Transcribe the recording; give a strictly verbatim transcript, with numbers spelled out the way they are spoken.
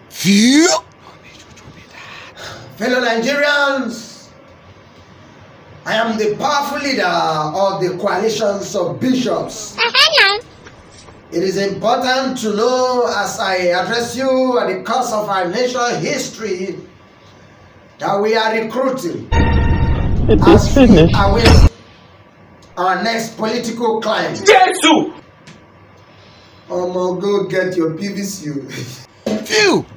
Phew! Fellow Nigerians, I am the powerful leader of the coalitions of bishops. It is important to know, as I address you at the course of our national history, that we are recruiting It as is finished. we await our next political climb. Jesus! Omo, go get your P V C. Phew!